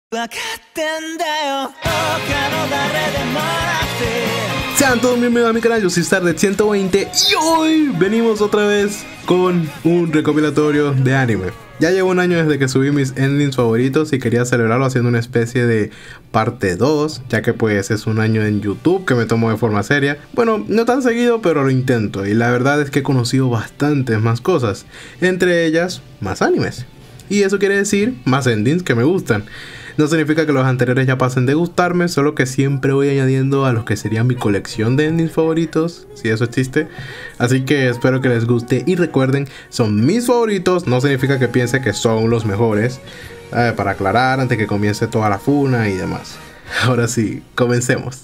Sean todos bienvenidos a mi canal, yo soy Stardead120 y hoy venimos otra vez con un recopilatorio de anime. Ya llevo un año desde que subí mis endings favoritos y quería celebrarlo haciendo una especie de parte 2, ya que pues es un año en YouTube que me tomo de forma seria. Bueno, no tan seguido, pero lo intento y la verdad es que he conocido bastantes más cosas, entre ellas más animes. Y eso quiere decir más endings que me gustan. No significa que los anteriores ya pasen de gustarme, solo que siempre voy añadiendo a los que serían mi colección de endings favoritos, si eso existe. Así que espero que les guste y recuerden, son mis favoritos, no significa que piense que son los mejores. Para aclarar antes que comience toda la funa y demás. Ahora sí, comencemos.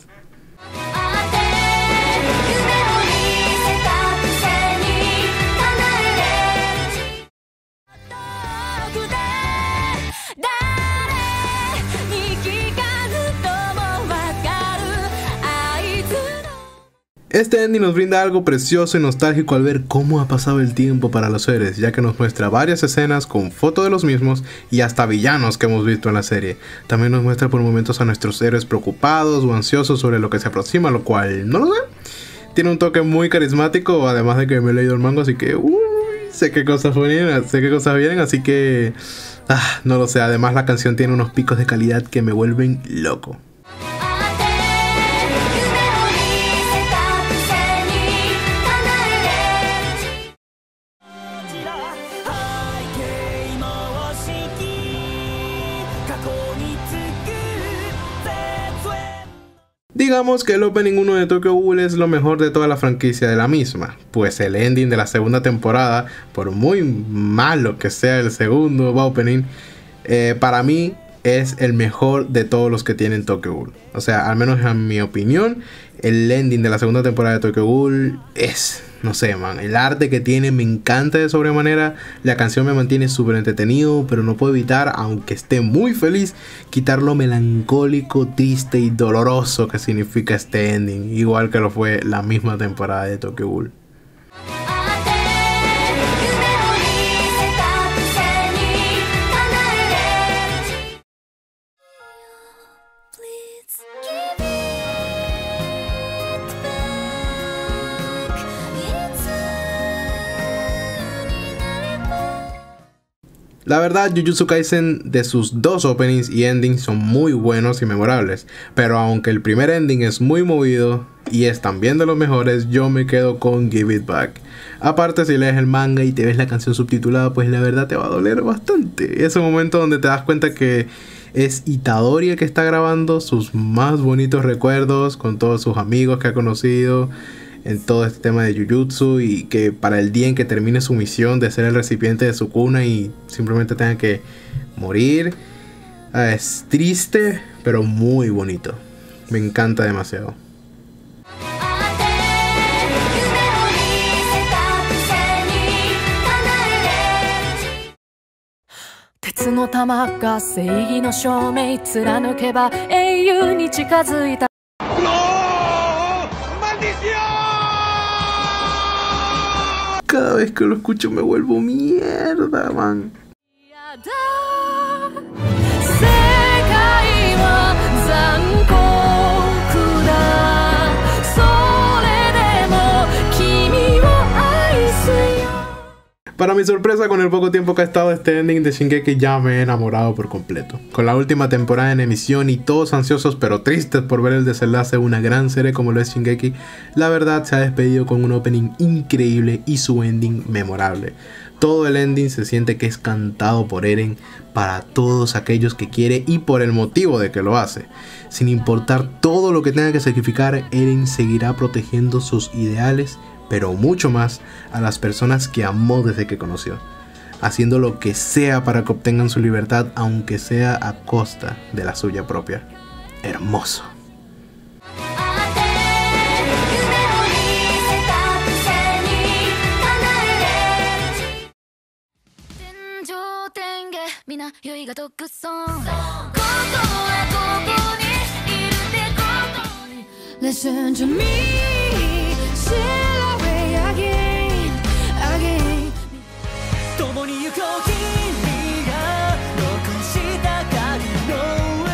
Este ending nos brinda algo precioso y nostálgico al ver cómo ha pasado el tiempo para los héroes, ya que nos muestra varias escenas con fotos de los mismos y hasta villanos que hemos visto en la serie. También nos muestra por momentos a nuestros héroes preocupados o ansiosos sobre lo que se aproxima, lo cual no lo sé. Tiene un toque muy carismático, además de que me he leído el manga, así que sé qué cosas vienen, así que no lo sé. Además la canción tiene unos picos de calidad que me vuelven loco. Digamos que el Opening 1 de Tokyo Ghoul es lo mejor de toda la franquicia de la misma, pues el ending de la segunda temporada, por muy malo que sea el segundo opening, para mí es el mejor de todos los que tienen Tokyo Ghoul. O sea, al menos en mi opinión, el ending de la segunda temporada de Tokyo Ghoul es, no sé, man, el arte que tiene me encanta de sobremanera. La canción me mantiene súper entretenido, pero no puedo evitar, aunque esté muy feliz, quitar lo melancólico, triste y doloroso que significa este ending, igual que lo fue la misma temporada de Tokyo Ghoul. La verdad, Jujutsu Kaisen de sus dos openings y endings son muy buenos y memorables, pero aunque el primer ending es muy movido y es también de los mejores, yo me quedo con Give It Back. Aparte, si lees el manga y te ves la canción subtitulada, pues la verdad te va a doler bastante. Ese momento donde te das cuenta que es Itadori el que está grabando sus más bonitos recuerdos con todos sus amigos que ha conocido en todo este tema de Jujutsu, y que para el día en que termine su misión de ser el recipiente de su cuna y simplemente tenga que morir, es triste pero muy bonito. Me encanta demasiado. Cada vez que lo escucho me vuelvo mierda, man. Para mi sorpresa, con el poco tiempo que ha estado este ending de Shingeki, ya me he enamorado por completo. Con la última temporada en emisión y todos ansiosos pero tristes por ver el desenlace de una gran serie como lo es Shingeki, la verdad se ha despedido con un opening increíble y su ending memorable. Todo el ending se siente que es cantado por Eren para todos aquellos que quiere y por el motivo de que lo hace. Sin importar todo lo que tenga que sacrificar, Eren seguirá protegiendo sus ideales, pero mucho más a las personas que amó desde que conoció, haciendo lo que sea para que obtengan su libertad, aunque sea a costa de la suya propia. Hermoso. Listen to me, sail away again, again. 共に行こう君が残した影の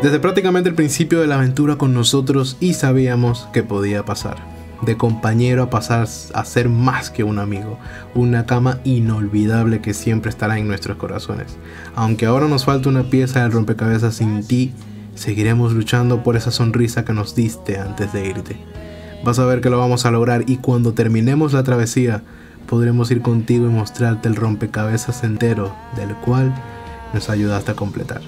desde prácticamente el principio de la aventura con nosotros y sabíamos que podía pasar. De compañero a pasar a ser más que un amigo, una cama inolvidable que siempre estará en nuestros corazones. Aunque ahora nos falta una pieza del rompecabezas, sin ti, seguiremos luchando por esa sonrisa que nos diste antes de irte. Vas a ver que lo vamos a lograr y cuando terminemos la travesía, podremos ir contigo y mostrarte el rompecabezas entero del cual nos ayudaste a completar.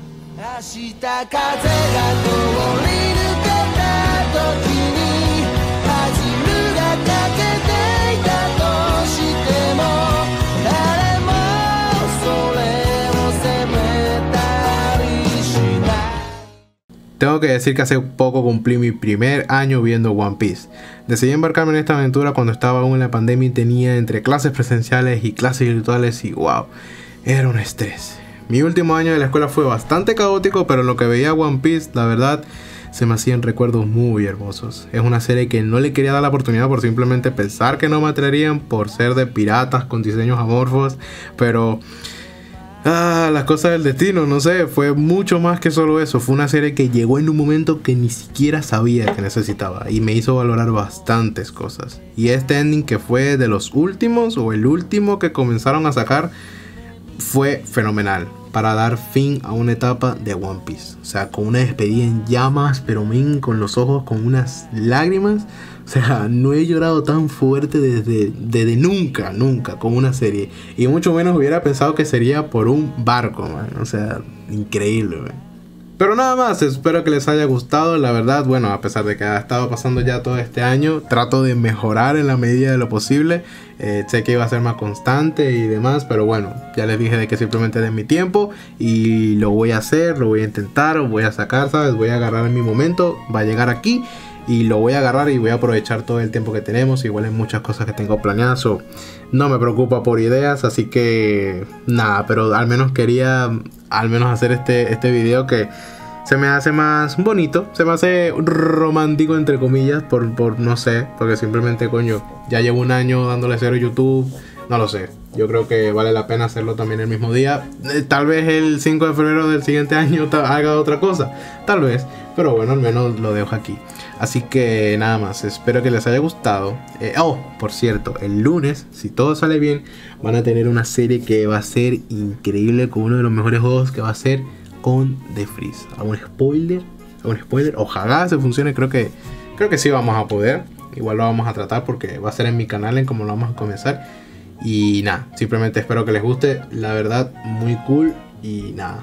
Tengo que decir que hace poco cumplí mi primer año viendo One Piece. Decidí embarcarme en esta aventura cuando estaba aún en la pandemia y tenía entre clases presenciales y clases virtuales y wow, era un estrés. Mi último año de la escuela fue bastante caótico, pero en lo que veía One Piece, la verdad, se me hacían recuerdos muy hermosos. Es una serie que no le quería dar la oportunidad por simplemente pensar que no me atraerían por ser de piratas con diseños amorfos, pero las cosas del destino, no sé, fue mucho más que solo eso. Fue una serie que llegó en un momento que ni siquiera sabía que necesitaba y me hizo valorar bastantes cosas. Y este ending, que fue de los últimos o el último que comenzaron a sacar, fue fenomenal para dar fin a una etapa de One Piece. O sea, con una despedida en llamas, pero con los ojos con unas lágrimas. O sea, no he llorado tan fuerte desde nunca con una serie. Y mucho menos hubiera pensado que sería por un barco, man. O sea, increíble, man. Pero nada más, espero que les haya gustado. La verdad, bueno, a pesar de que ha estado pasando ya todo este año, trato de mejorar en la medida de lo posible. Sé que iba a ser más constante y demás, pero bueno, ya les dije de que simplemente den mi tiempo y lo voy a hacer, lo voy a intentar, lo voy a sacar, ¿sabes? Voy a agarrar en mi momento, va a llegar aquí y lo voy a agarrar y voy a aprovechar todo el tiempo que tenemos. Igual hay muchas cosas que tengo planeadas, no me preocupa por ideas, así que nada, pero al menos quería hacer este video que se me hace más bonito, se me hace romántico entre comillas, por no sé, porque simplemente coño, ya llevo un año dándole cero a YouTube, no lo sé, yo creo que vale la pena hacerlo también el mismo día. Tal vez el 5 de febrero del siguiente año haga otra cosa, tal vez, pero bueno, al menos lo dejo aquí. Así que nada más, espero que les haya gustado. Por cierto, el lunes, si todo sale bien, van a tener una serie que va a ser increíble, con uno de los mejores juegos, que va a ser con The Freeze. ¿Algún spoiler? Ojalá se funcione, creo que sí vamos a poder. Igual lo vamos a tratar porque va a ser en mi canal en cómo lo vamos a comenzar. Y nada, simplemente espero que les guste. La verdad, muy cool. Y nada,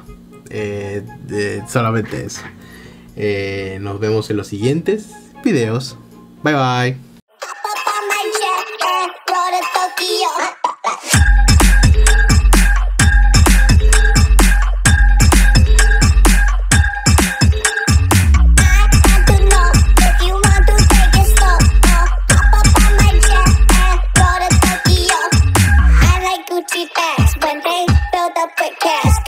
solamente eso. Nos vemos en los siguientes videos. Bye bye. When they build up with cash.